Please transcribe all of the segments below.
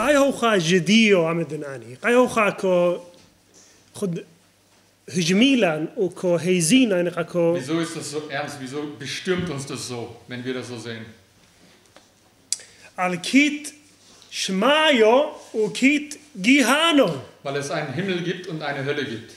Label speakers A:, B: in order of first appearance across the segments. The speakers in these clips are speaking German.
A: قاي هوخا جديو عمدناني قاي هوخا كو خد هجميلان وكو هيزينا يعني كو
B: Wieso ist das so ernst? Wieso bestürmt uns das so, wenn wir das so sehen?
A: على كيت شمايو وكيت جيهانو
B: Weil es einen Himmel gibt und eine Hölle gibt.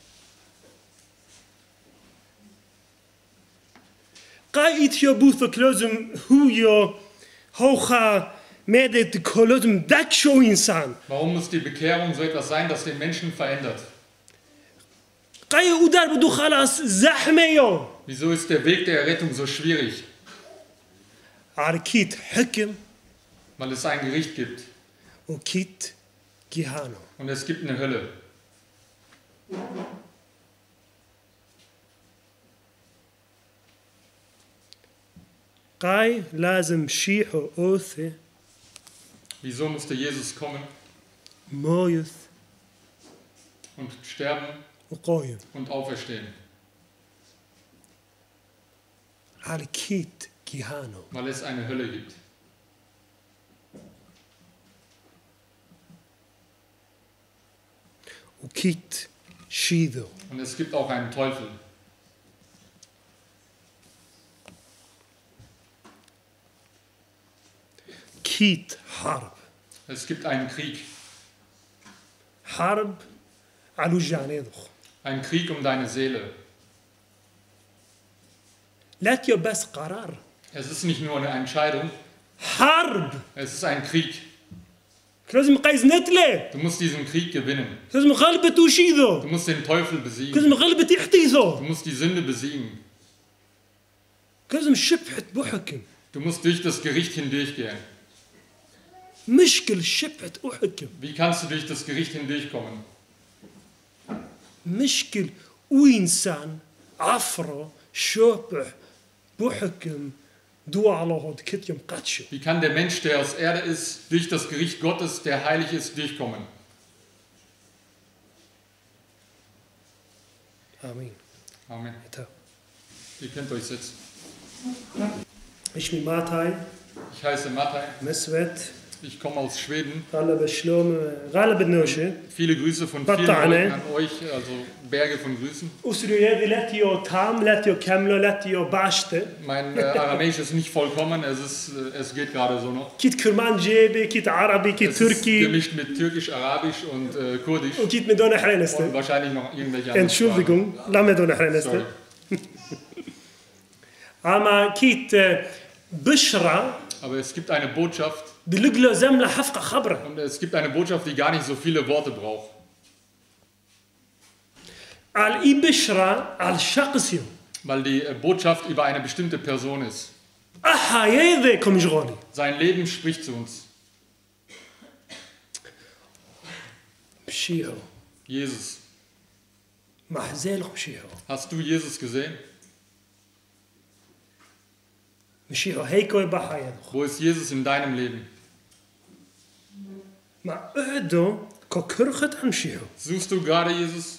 A: قاي إتيو بوثو كلوزم هويو هوخا ميدت كلوزم داكشو إنسان
B: Warum muss die Bekehrung so etwas sein, das den Menschen verändert?
A: قاي ودار بدو خلاص زحميو
B: Wieso ist der Weg der Errettung so schwierig?
A: على كيت حكم
B: Weil es ein Gericht gibt
A: وكيت جيهانو
B: und es gibt eine Hölle.
A: قاي لازم شيحو أوثي
B: Wieso musste Jesus kommen
A: مويث
B: und sterben
A: وقويم
B: und auferstehen?
A: على كيت جيهانو
B: Weil es eine Hölle gibt.
A: وكيت شيدو
B: Und es gibt auch einen Teufel.
A: كيت حرب
B: Es gibt einen Krieg.
A: حرب على جانيدخ
B: Ein Krieg um deine Seele.
A: لا تيو بس قرار
B: Es ist nicht nur eine Entscheidung,
A: حرب
B: es ist ein Krieg.
A: لازم قايز نتله
B: Du musst diesen Krieg gewinnen.
A: لازم غلبة
B: Du
A: وشيدو
B: musst den Teufel besiegen.
A: لازم غلبة
B: Du
A: يحتيزو
B: musst die Sünde besiegen.
A: لازم شبحة بحكم
B: Du musst durch das Gericht hindurchgehen.
A: مشكل شبحة أحكم
B: Wie kannst du durch das Gericht hindurchkommen?
A: مشكل وإنسان عفرة شبح بحكم دو على هاد كتيم قاتشو
B: Wie kann der Mensch, der aus Erde ist, durch das Gericht Gottes, der heilig ist, durchkommen?
A: آمين
B: Amen.
A: تا
B: Ihr könnt euch setzen.
A: اسمي ماتاي
B: Ich heiße Matai.
A: مسوت
B: Ich komme aus Schweden.
A: غالب الشلوم غالب النوشة
B: Viele Grüße von vielen
A: Batane.
B: Leuten an euch, also Berge von Grüßen.
A: أسرو يدي لاتيو تام لاتيو كاملو لاتيو باشته
B: Mein Aramäisch ist nicht vollkommen, es geht gerade so noch.
A: كيت كرمان جيبي كيت عربي كيت
B: Es ist
A: تركي
B: gemischt mit Türkisch, Arabisch und Kurdisch
A: وكيت مدونة
B: und
A: حرينسته
B: wahrscheinlich noch irgendwelche anderen Sprachen.
A: Entschuldigung لا مدونة
B: Sorry.
A: حرينسته أما كيت بشرى
B: Aber es gibt eine Botschaft
A: دلقلو زملة حفقة خبرة
B: und es gibt eine Botschaft, die gar nicht so viele Worte braucht.
A: على إي بشرى على الشخص يوم
B: Weil die Botschaft über eine bestimmte Person ist.
A: أحا يذيكم شغالي
B: Sein Leben spricht zu uns.
A: بشيعو
B: Jesus.
A: محزالهم بشيعو
B: Hast du Jesus gesehen?
A: بشيعو هيكو يبحا يدخل
B: Wo ist Jesus in deinem Leben?
A: ما أعدو كوكرخت عن شيعو
B: Suchst du gerade Jesus?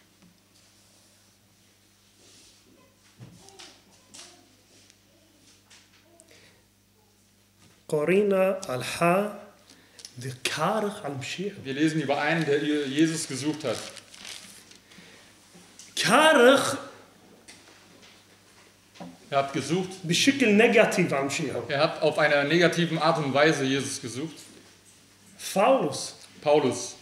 A: قرينا الحا ذي كارخ على بشيعو
B: Wir lesen über einen, der Jesus gesucht hat.
A: كارخ
B: Er hat gesucht.
A: بشكل نيجاتيف عم شيعو
B: Er hat auf einer negativen Art und Weise Jesus gesucht.
A: فاولوس
B: Paulus.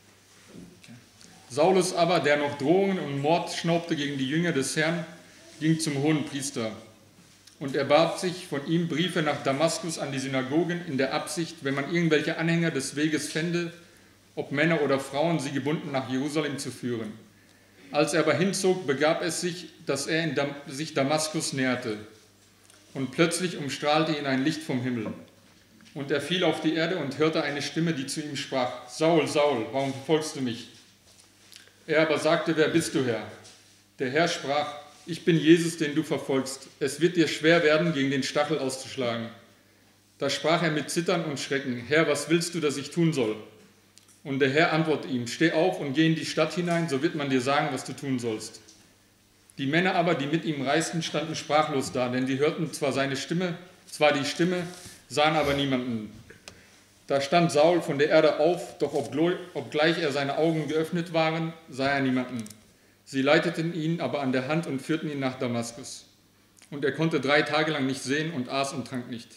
B: Saulus aber, der noch Drohungen und Mord schnaubte gegen die Jünger des Herrn, ging zum Hohenpriester. Und er bat sich von ihm Briefe nach Damaskus an die Synagogen in der Absicht, wenn man irgendwelche Anhänger des Weges fände, ob Männer oder Frauen, sie gebunden nach Jerusalem zu führen. Als er aber hinzog, begab es sich, dass er sich Damaskus näherte. Und plötzlich umstrahlte ihn ein Licht vom Himmel. Und er fiel auf die Erde und hörte eine Stimme, die zu ihm sprach: Saul, Saul, warum verfolgst du mich? Er aber sagte: Wer bist du, Herr? Der Herr sprach: Ich bin Jesus, den du verfolgst. Es wird dir schwer werden, gegen den Stachel auszuschlagen. Da sprach er mit Zittern und Schrecken: Herr, was willst du, dass ich tun soll? Und der Herr antwortete ihm: Steh auf und geh in die Stadt hinein, so wird man dir sagen, was du tun sollst. Die Männer aber, die mit ihm reisten, standen sprachlos da, denn sie hörten zwar die Stimme, sahen aber niemanden. Da stand Saul von der Erde auf, doch obgleich er seine Augen geöffnet waren, sah er niemanden. Sie leiteten ihn aber an der Hand und führten ihn nach Damaskus. Und er konnte 3 Tage lang nicht sehen und aß und trank nicht.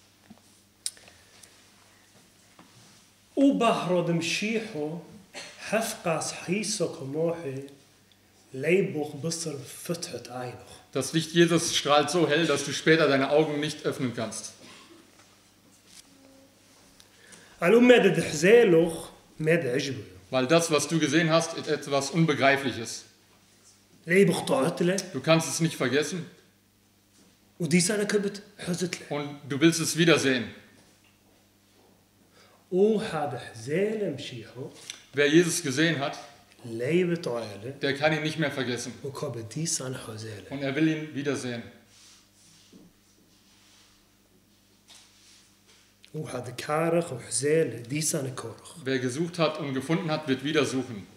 A: وبهرد مشيحو حفقاس حيسو كموحي ليبوخ بصر فتحت عينه.
B: Das Licht Jesus strahlt so hell, dass du später deine Augen nicht öffnen kannst.
A: علو مادد حزالوخ ماد عجبه.
B: Weil das, was du gesehen hast, ist etwas Unbegreifliches.
A: ليبوخ طعتله
B: Du kannst es nicht vergessen
A: ودي سنة كبت حزتله.
B: und du willst es wiedersehen.
A: وهذا حزال مشيحو
B: Wer Jesus gesehen hat,
A: ليبت عيله
B: der kann ihn nicht mehr vergessen.
A: وكبت دي سنة حزاله.
B: Und er will ihn wiedersehen.
A: وهذا كارخ وحزال دي سنة كورخ.
B: Wer gesucht hat und gefunden hat, wird wieder suchen.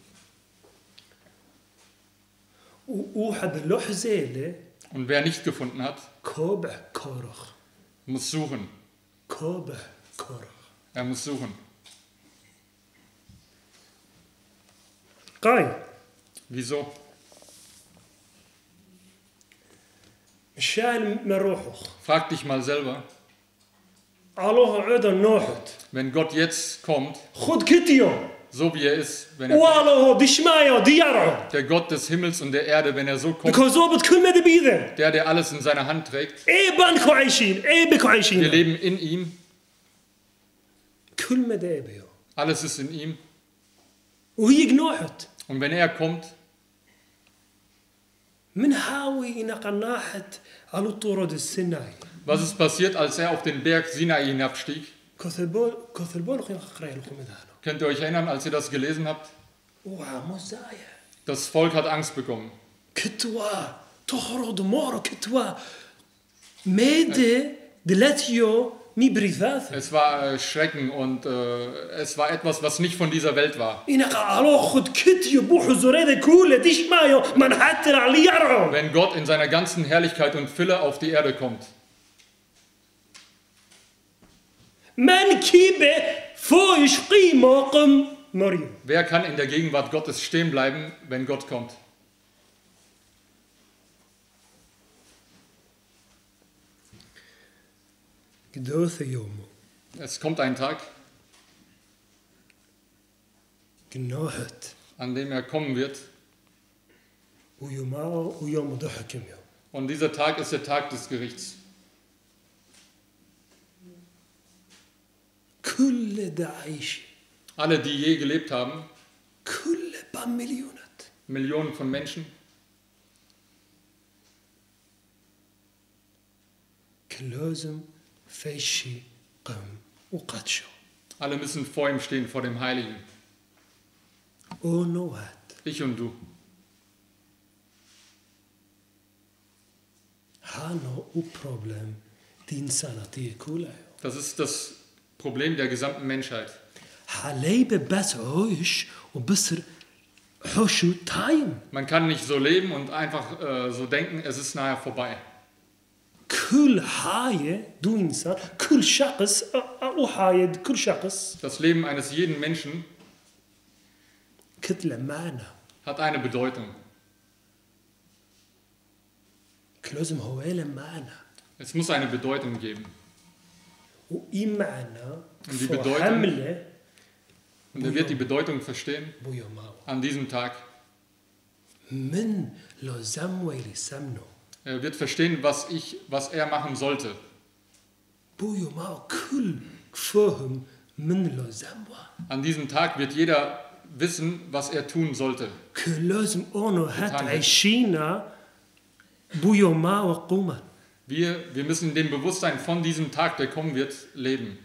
A: وهذا لو حزاله
B: Und wer nicht gefunden hat,
A: كوبع كورخ.
B: muss suchen.
A: كوبع كورخ.
B: Er muss suchen.
A: قاي
B: Wieso?
A: مشان من روحه.
B: Frag dich mal selber,
A: الله عودا نوحت.
B: wenn Gott jetzt kommt,
A: خد كتيو.
B: so wie er ist, wenn er
A: والله دشمايا ديارعو.
B: der Gott des Himmels und der Erde, wenn er so kommt,
A: بكوزوبت كل ما دبيذه.
B: der alles in seiner Hand trägt,
A: ايه بانكو عايشين. ايه بكو
B: wir
A: عايشين.
B: leben in ihm,
A: كل ما دابيو.
B: alles ist in ihm.
A: وهي جنوحت.
B: Und wenn er kommt,
A: من هاوي نقناحت على طرد السناي.
B: was ist passiert, als er auf den Berg Sinai hinabstieg?
A: كثربول خين قرأ لكم هذا.
B: Könnt ihr euch erinnern, als ihr das gelesen habt?
A: ومزايا.
B: Das Volk hat Angst bekommen.
A: كتوا تخرج مورو كتوا ميدي دلاتيو مي بريثاث.
B: Es war Schrecken und es war etwas, was nicht von dieser Welt war.
A: إنك أخذ كتيو بوحو زريدة كولة ديش مايو من حتى على يرعو.
B: Wenn Gott in seiner ganzen Herrlichkeit und Fülle auf die Erde kommt.
A: من كيبه فويش قيمة قم مريم.
B: Wer kann in der Gegenwart Gottes stehen bleiben, wenn Gott kommt?
A: قدوث يومه.
B: Es kommt ein Tag,
A: جنوحت.
B: an dem er kommen wird.
A: ويوم ضحكم يوم.
B: Und dieser Tag ist der Tag des Gerichts.
A: كل داعش.
B: Alle, die je gelebt haben,
A: كل بمليونات.
B: Millionen von Menschen,
A: كلازم فيشي قم وقدشو.
B: alle müssen vor ihm stehen, vor dem Heiligen.
A: ونوات.
B: Ich und du.
A: هانو وبروبلم دين سنتي كلها.
B: Das ist das Problem der gesamten Menschheit.
A: حليبة بس عويش وبصر حشو تايم.
B: Man kann nicht so leben und einfach so denken, es ist nachher vorbei.
A: كل حاجة دو إنسان كل شخص أو حاجة كل شخص
B: Das Leben eines jeden Menschen
A: كتلة معنى.
B: hat eine Bedeutung.
A: كلازم هو له معنى.
B: Es muss eine Bedeutung geben.
A: وإي معنى
B: Und die Bedeutung-
A: حملة
B: Und er wird die Bedeutung verstehen
A: بويو ماو
B: an diesem Tag.
A: من لو زموي لسمنو
B: Er wird verstehen, was er machen sollte.
A: بويو ماو كل فهم من لو زموا.
B: An diesem Tag wird jeder wissen, was er tun sollte.
A: كلازم أونو هات
B: getan wird.
A: عيشينا بويو ماو قوما.
B: Wir müssen in dem Bewusstsein von diesem Tag, der kommen wird, leben.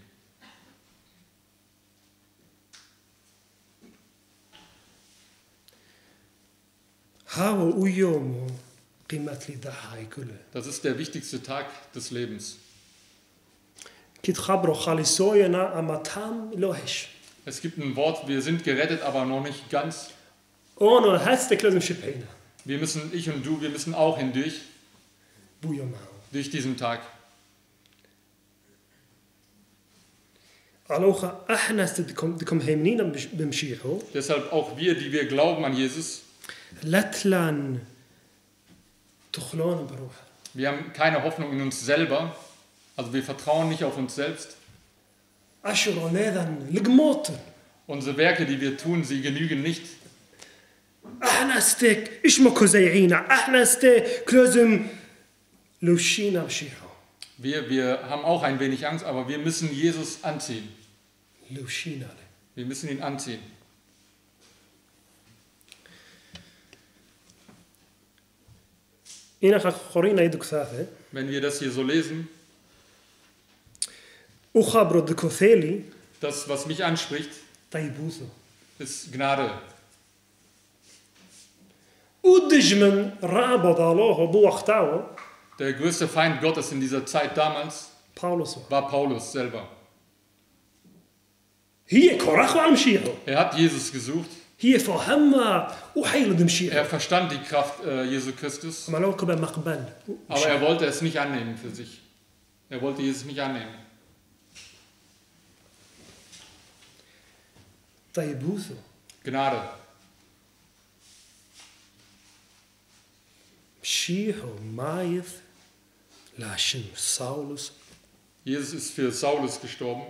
A: هاو ويومو قيمة لي ضحاي كله.
B: Das ist der wichtigste Tag des Lebens.
A: كي تخبروا خالصوينا أما تام لوهش.
B: Es gibt ein Wort, wir sind gerettet, aber noch nicht ganz.
A: أونو هاتستك لازم شبهينا.
B: Ich und du, wir müssen auch hindurch,
A: بويو ماو.
B: durch diesen Tag.
A: Aloha احنا بدكم هيمنين بمشيحو.
B: Deshalb auch wir, die wir glauben an Jesus,
A: لتلان تخلون بروح.
B: wir haben keine Hoffnung in uns selber, also wir vertrauen nicht auf uns selbst.
A: أشرو نذن لقموت.
B: Unsere Werke, die wir tun, sie genügen nicht.
A: احنا استيك إيش مكو زيعينا احنا استيك كلازم لوشينا بشيحو.
B: Wir haben auch ein wenig Angst, aber wir müssen Jesus anziehen.
A: لوشينا.
B: Wir müssen ihn anziehen.
A: إنا خورينا يدك ثاثة.
B: Wenn wir das hier so lesen,
A: وخابرو دكوثيلي.
B: das, was mich anspricht,
A: طيبوثو.
B: ist Gnade.
A: ودجمن رابط الله بوقتاو.
B: Der größte Feind Gottes in dieser Zeit damals
A: باولوس.
B: war Paulus selber.
A: هي كراخو عم شيحو.
B: Er hat Jesus gesucht.
A: هي فهمها وحيل دمشيحو.
B: Er verstand die Kraft Jesu Christus,
A: مالوك بمقبل.
B: aber er wollte es nicht annehmen für sich. Er wollte Jesus nicht annehmen.
A: طيبوثو.
B: Gnade.
A: مشيحو مايث لاشن ساولوس.
B: Jesus ist für Saulus gestorben.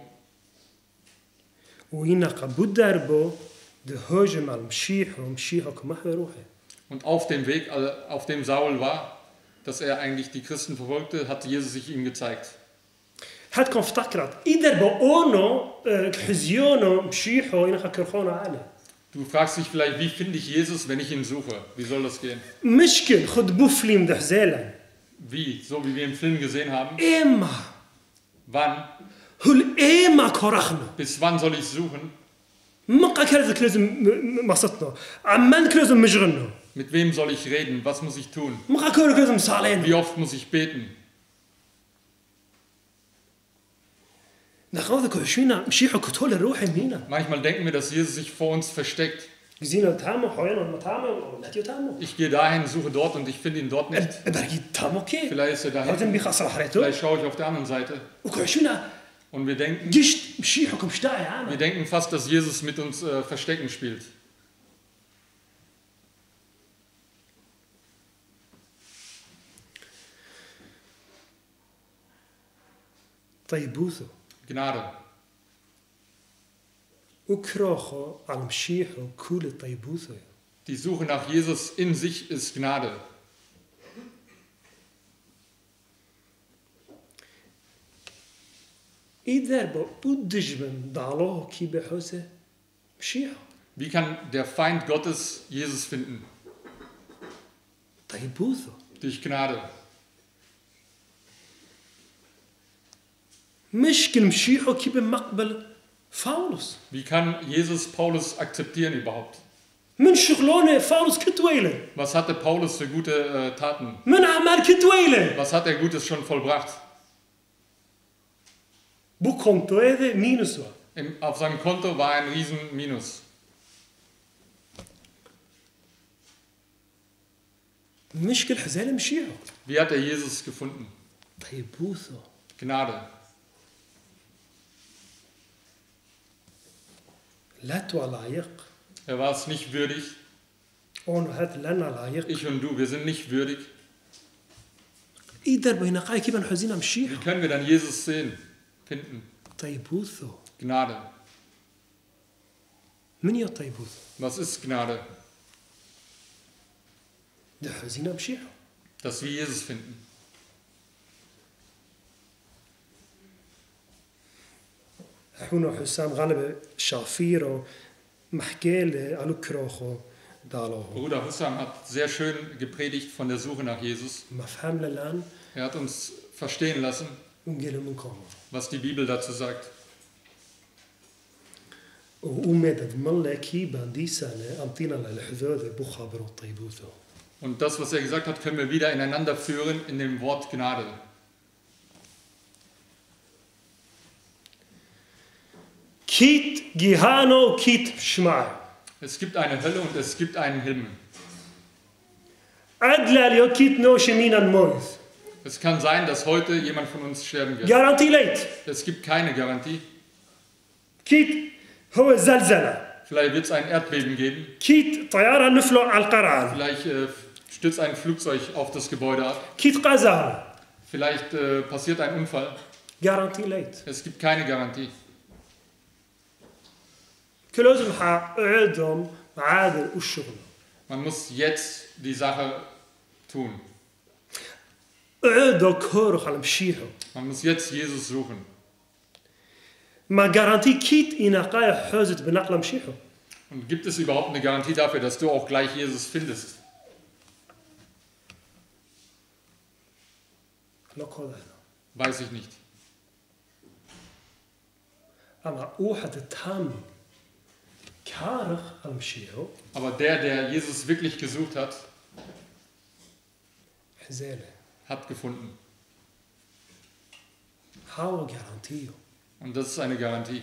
A: وهنا قبود دربو دهوجم على مشيحو كمحو روحي.
B: Und auf dem Weg, auf dem Saul war, dass er eigentlich die Christen verfolgte, hat Jesus sich ihm gezeigt.
A: هاد كون افتكرت إذا بقونو حزيونو مشيحو هنا كرخونو عليه.
B: Du fragst dich vielleicht, wie finde ich Jesus, wenn ich ihn suche? Wie soll das gehen?
A: مشكل خد بوفليم دحزيلا.
B: Wie? So wie wir im Film gesehen haben?
A: إما
B: Wann?
A: هل إما كرخنا.
B: Bis wann soll ich suchen?
A: مقا كرزك لازم مصتنا. عمان لازم مشغلنا.
B: Mit wem soll ich reden? Was muss ich tun?
A: مقا كرزك لازم صالين.
B: Wie oft muss ich beten?
A: نخوذك عشونا مشيحو كتول الروح مينا.
B: Manchmal denken wir, dass Jesus sich vor uns versteckt.
A: زينا تامو حوينا متامو لا تامو.
B: Ich gehe dahin, suche dort und ich finde ihn dort nicht.
A: بركي تامو كي.
B: Vielleicht ist er da
A: هذا
B: hinten.
A: بيخسر حريته.
B: Vielleicht schaue ich auf der anderen Seite.
A: وكعشونا
B: Und wir denken,
A: جشت مشيحو كمشتاعي عام.
B: wir denken fast, dass Jesus mit uns Verstecken spielt.
A: طيبوثو.
B: Gnade.
A: وكروخو على مشيحو كل طيبوثو.
B: Die Suche nach Jesus in sich ist Gnade.
A: إذا بودج من ضعلوه كي بحوسه مشيحو.
B: Wie kann der Feind Gottes Jesus finden?
A: طيبوثو.
B: Durch Gnade.
A: مشكل مشيحو كي بمقبل فاولوس.
B: Wie kann Jesus Paulus akzeptieren überhaupt?
A: من شغلونه فاولوس كتويله.
B: Was hatte Paulus für gute Taten?
A: من أعمال كتويله.
B: Was hat er Gutes schon vollbracht?
A: بكم تويله مينوسوا.
B: Auf seinem Konto war ein riesen Minus.
A: مشكل حزين مشيحو.
B: Wie hat er Jesus gefunden?
A: طيبوثو.
B: Gnade.
A: لا تو لايق.
B: Er war es nicht würdig.
A: أون هذا لنا لايق.
B: Ich und du, wir sind nicht würdig.
A: إذا بينا قاي كيف نحزين
B: Wie
A: مشيحو.
B: können wir dann Jesus sehen, finden?
A: طيبوثو.
B: Gnade.
A: من يا طيبوثو؟
B: Was ist Gnade?
A: ده حزين مشيحو.
B: Dass wir Jesus finden.
A: حونو حسام غالب شافيرو محكيله على كروخو دالو.
B: Bruder Hussam hat sehr schön gepredigt von der Suche nach Jesus.
A: مفهوم للآن
B: Er hat uns verstehen lassen,
A: ونقول منكم.
B: was die Bibel dazu sagt.
A: ومدد ملا كي باندي سنة أمطينا للحذوذ بخبر طيبوثو.
B: Und das, was er gesagt hat, können wir wieder ineinander führen in dem Wort Gnade.
A: كيت جيهانو كيت شماع.
B: Es gibt eine Hölle und es gibt einen Himmel.
A: أدلى اليو كيت نوش مينا مويث.
B: Es kann sein, dass heute jemand von uns sterben wird.
A: جارانتي ليت.
B: Es gibt keine Garantie.
A: كيت هو زلزلة
B: Vielleicht wird es ein Erdbeben geben.
A: كيت طيارة نفلو على القرعة
B: Vielleicht stürzt ein Flugzeug auf das Gebäude ab.
A: كيت قزار
B: Vielleicht passiert ein Unfall.
A: جارانتي ليت
B: Es gibt keine Garantie.
A: كلهم عندهم معادن والشغل
B: Man muss jetzt die Sache tun.
A: عندهم كورخ على مشيحه
B: Man muss jetzt Jesus suchen.
A: ما جارانتي كيت إنا قاية حوزت بنقل مشيحه
B: Und gibt es überhaupt eine Garantie dafür, dass du auch gleich Jesus findest?
A: لا قول
B: Weiß ich nicht.
A: أما أوحد التام كارخ على مشيحه
B: Aber der Jesus wirklich gesucht hat,
A: حزالة
B: hat gefunden.
A: هاو جارانتيه
B: Und das ist eine Garantie.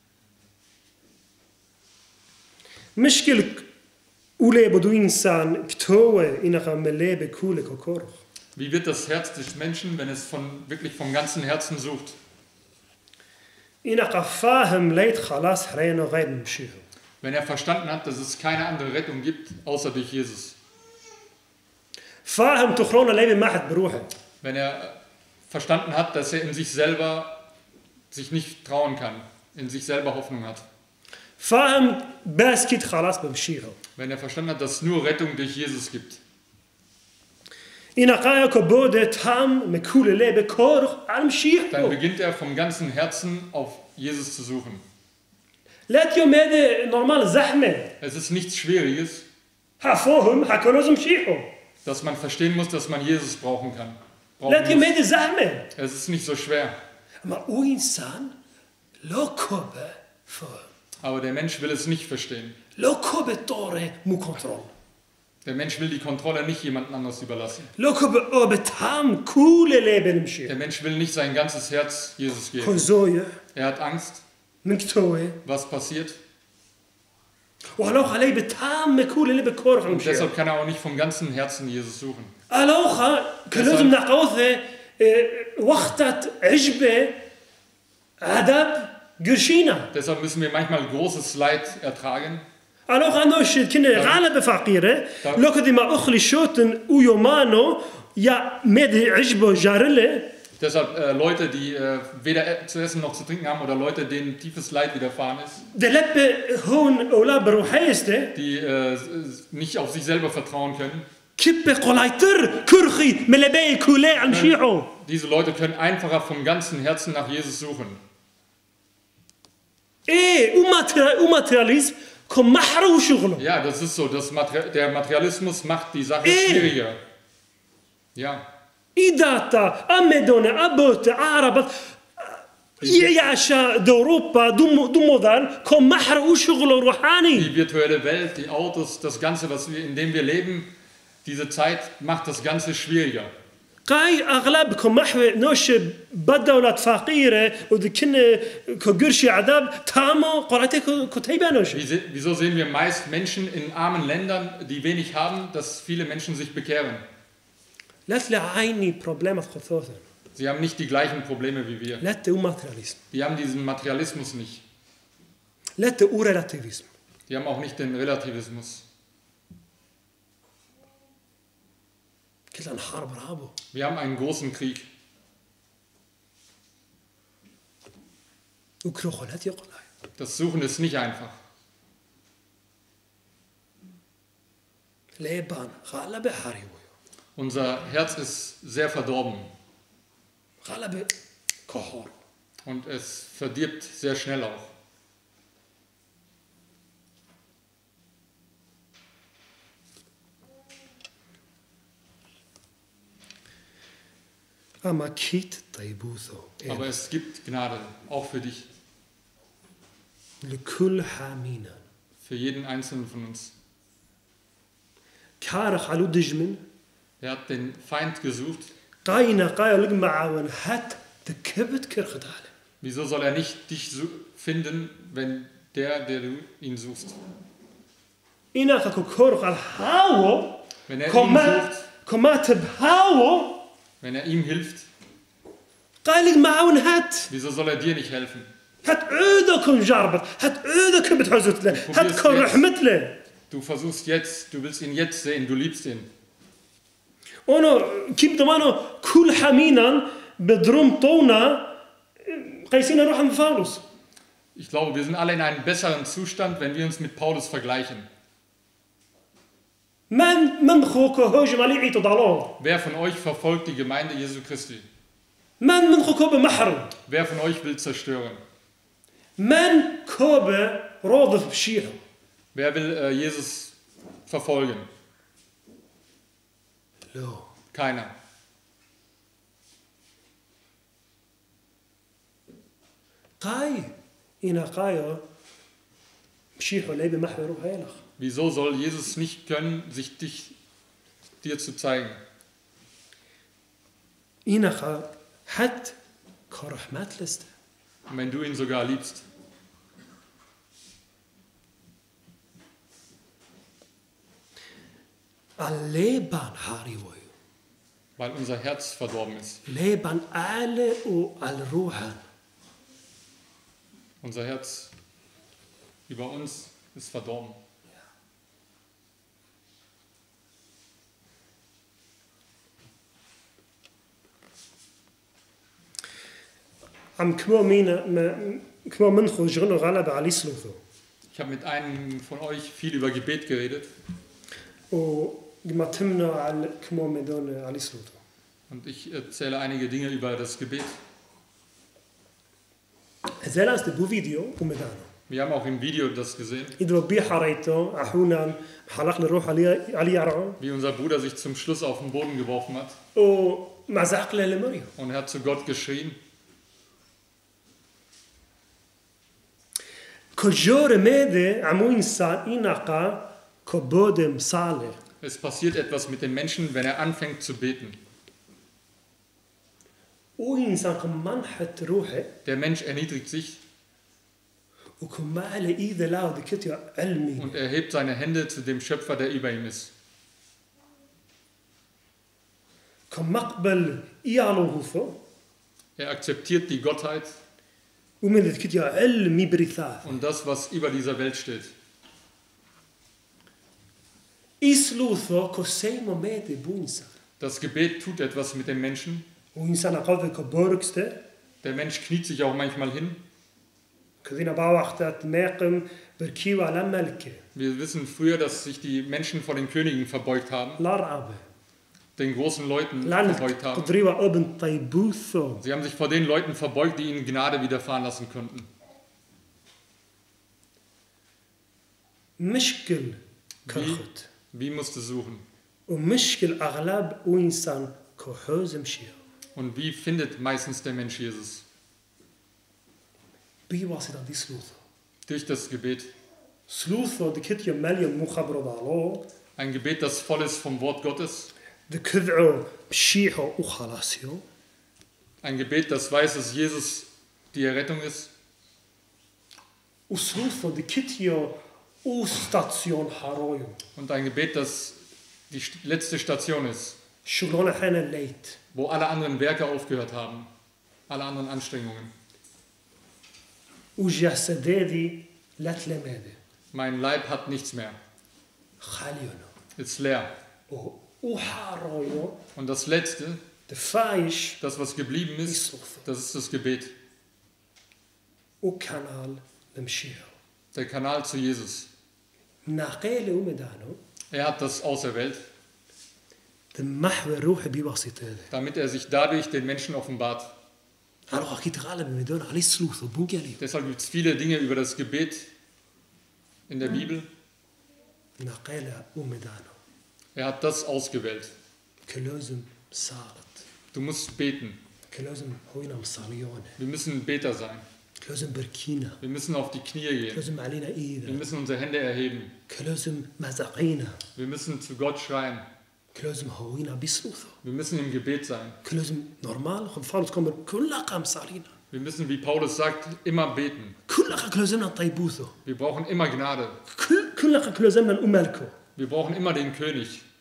A: مشكلة أولي بدو إنسان كتوه إنها ملي بكولك وكورخ
B: Wie wird das Herz des Menschen, wenn es wirklich vom ganzen Herzen sucht?
A: إنها فاهم ليت خلاص حرينا غير مشيحه
B: Wenn er verstanden hat, dass es keine andere Rettung gibt, außer durch Jesus.
A: فاهم تخرونا ليبي ما حد بروحه
B: Wenn er verstanden hat, dass er in sich selber sich nicht trauen kann, in sich selber Hoffnung hat.
A: فاهم بس كيت خلاص بمشيحه
B: Wenn er verstanden hat, dass es nur Rettung durch Jesus gibt.
A: إنا قاية كبودة تام مكولة ليبي كورخ على
B: Dann
A: مشيحه
B: beginnt er vom ganzen Herzen auf Jesus zu suchen.
A: لا تيوم هذا نورمال زحمة
B: Es ist nichts Schwieriges,
A: حفوهم حكولوز مشيحه
B: dass man verstehen muss, dass man Jesus brauchen kann.
A: لا
B: Brauchen
A: تيوم
B: muss.
A: هذا زحمة
B: Es ist nicht so schwer.
A: أما أو إنسان لو كوبة فهم
B: Aber der Mensch will es nicht verstehen.
A: لو كوبة طورة مو كنترول
B: Der Mensch will die Kontrolle nicht jemand anderes überlassen.
A: لو كوبة أو بتام كولة ليبي
B: Der
A: المشيحه
B: Mensch will nicht sein ganzes Herz Jesus geben.
A: كوزوية
B: Er hat Angst,
A: من كتوه
B: was passiert.
A: وهلوخا ليبي تام كولة ليبي كورخ على
B: Und
A: مشيحه
B: deshalb kann er auch nicht vom ganzen Herzen Jesus suchen.
A: ألوخا كلوزم نقوثة وقتت عجبة عذاب قرشينا
B: Deshalb müssen wir manchmal großes Leid ertragen.
A: ألوخا نوش كنا غالبة فقيرة لو كذي ما أخلي شوتن ويومانو يا مدي عجبه جارلة
B: Deshalb Leute, die weder zu essen noch zu trinken haben oder Leute, denen tiefes Leid widerfahren ist,
A: دلبة هون أولا بروحيسته
B: die nicht auf sich selber vertrauen können.
A: كبة قلايتر كرخي ملبي كولي عن شيعو
B: Diese Leute können einfacher vom ganzen Herzen nach Jesus suchen.
A: إيه وماترياليزم كم محرو شغله
B: Ja, das ist so. Der Materialismus macht die Sache schwieriger. Ja.
A: إيداتا أمدونا أبوتا عربت يعشا دوروبا دومودان كم محرو شغله روحاني
B: Die virtuelle Welt, die Autos, das Ganze, in dem wir leben, diese Zeit macht das Ganze schwieriger.
A: قاي أغلبكم محو نوش بدولة فقيرة ودكنا كقرشي عذاب تامو قرأتك كتيبة نوش
B: Wieso sehen wir meist Menschen in armen Ländern, die wenig haben, dass viele Menschen sich bekehren?
A: لا تلعيني بروبليم خصوصا
B: Sie haben nicht die gleichen Probleme wie wir.
A: لا تقول ماترياليزم
B: Die haben diesen Materialismus nicht.
A: لا تقول ريلاتيفيزم
B: Die haben auch nicht den Relativismus.
A: كلنا نحارب رهابه
B: Wir haben einen großen Krieg.
A: وكروخولات يقول
B: Das Suchen ist nicht einfach.
A: ليبان غالب حريوي
B: Unser Herz ist sehr verdorben
A: غالب كهور
B: und es verdirbt sehr schnell auch.
A: أما كيت طيبوثو
B: Aber es gibt Gnade, auch für dich,
A: لكل حامينا
B: für jeden Einzelnen von uns.
A: كارخ علو دجمن
B: Er hat den Feind gesucht.
A: قاينا قايا لقمة عاون هات تكبت كرخت عالم
B: Wieso soll er nicht dich finden, wenn der du ihn suchst?
A: إنا خاكو كورخ على هاو
B: Wenn er ihn sucht,
A: كماتب هاو
B: wenn er ihm hilft,
A: قايا لقمة عاون هات
B: wieso soll er dir nicht helfen?
A: هات عودكم جربت هات عودكم بتحوزت له هاتكم رحمت له
B: Du versuchst jetzt, du willst ihn jetzt sehen, du liebst ihn.
A: أنا كيف ضمانه كل حمينا بدرم طونا قيسين روح من فالوس
B: Ich glaube, wir sind alle in einem besseren Zustand, wenn wir uns mit Paulus vergleichen.
A: من خوك هاجم عليه عيط ضلال
B: Wer von euch verfolgt die Gemeinde Jesu Christi?
A: من خوك بمحرم
B: Wer von euch will zerstören?
A: من كوبه راضف بشيعه
B: Wer will Jesus verfolgen?
A: لا
B: Keiner.
A: قاي إنا قايا بشيحه ليه بمحور روح هيلخ
B: Wieso soll Jesus nicht können, sich dir zu zeigen?
A: إنا قا حد كرحمات لسته
B: Und wenn du ihn sogar liebst.
A: الليبان هاري ويو
B: Weil unser Herz verdorben ist.
A: ليبان آله والروحان
B: Unser Herz über uns ist verdorben.
A: عم كمو مينا كمو منخو جغنو غلب على سلوثو
B: Ich habe mit einem von euch viel über Gebet geredet
A: وما تمنو على كمو ميدون على سلوثو
B: und ich erzähle einige Dinge über das Gebet.
A: هذا است بو فيديو ومدانو
B: Wir haben auch im Video das gesehen,
A: إذا بي حريتو أحونا حلق الروح علي يرعو
B: wie unser Bruder sich zum Schluss auf den Boden geworfen hat
A: ومع زعقله لمريو
B: und er hat zu Gott geschrien.
A: كجور ماذا عمو إنسان إنقا كبودم صالح
B: Es passiert etwas mit dem Menschen, wenn er anfängt zu beten.
A: وإنسان كمنحت روحه
B: Der Mensch erniedrigt sich
A: وكما على إذا لا ذكرت علمي
B: und erhebt seine Hände zu dem Schöpfer, der über ihm ist.
A: كمقبل إيالوه فو
B: Er akzeptiert die Gottheit
A: ومن ذكرت علمي برثاث
B: und das, was über dieser Welt steht.
A: إسلوثو كسيمو ماذا بونسان
B: Das Gebet tut etwas mit dem Menschen.
A: وإنسان قوي كبوركسته
B: Der Mensch kniet sich auch manchmal hin.
A: كذين باوختات ماقم بركيو على ملكه
B: Wir wissen früher, dass sich die Menschen vor den Königen verbeugt haben,
A: لا رعبه
B: den großen Leuten
A: لعنة
B: verbeugt haben.
A: قدريوا ابن طيبوثو
B: Sie haben sich vor den Leuten verbeugt, die ihnen Gnade widerfahren lassen konnten.
A: مشكل كرخت
B: Wie musst du suchen?
A: ومشكل أغلب وإنسان كحوز مشيه
B: Und wie findet meistens der Mensch Jesus?
A: بواسطة دي سلوثو
B: Durch das Gebet.
A: سلوثو دي كتيا مليون مخبرو ضالو
B: Ein Gebet, das voll ist vom Wort Gottes.
A: دي كذعو بشيحو وخلاصيو
B: Ein Gebet, das weiß, dass Jesus die Errettung ist.
A: وسلوثو دي كتيا وستاسيون هارويو
B: Und ein Gebet, das die letzte Station ist,
A: شغلونا حين الليت
B: wo alle anderen Werke aufgehört haben, alle anderen Anstrengungen.
A: وجسدادي لا تلماذا
B: Mein Leib hat nichts mehr,
A: خاليونو
B: ist leer.
A: وحارويو
B: Und das Letzte,
A: دفايش
B: das was geblieben ist,
A: يسلوثو
B: das ist das Gebet,
A: وكانال لمشيحو
B: der Kanal zu Jesus.
A: ناقيل ومدانو
B: Er hat das auserwählt,
A: محور روحي بواسطة هذا
B: damit er sich dadurch den Menschen offenbart.
A: أنا أكيد غالب مدون عليه سلوث وبنجلي
B: Deshalb gibt es viele Dinge über das Gebet in der Bibel.
A: ناقيل ومدانو
B: Er hat das ausgewählt.
A: كلوزم صارت
B: Du musst beten.
A: كلوزم هوينا مصاليونه
B: Wir müssen Beter sein.
A: كلوزم بركينا
B: Wir müssen auf die Knie gehen.
A: كلوزم علينا
B: Wir
A: إيدا
B: müssen unsere Hände erheben.
A: كلوزم مزقينا
B: Wir müssen zu Gott schreien.
A: كلوزم هوينا بسلوثه
B: Wir müssen im Gebet sein.
A: كلوزم نورمال خد فالوس كمر كل قام صالينا
B: Wir müssen, wie Paulus sagt, immer beten.
A: كل كلوزمنا طيبوثه
B: Wir brauchen immer Gnade.
A: كل كلوزمنا أملكه
B: Wir brauchen immer den König.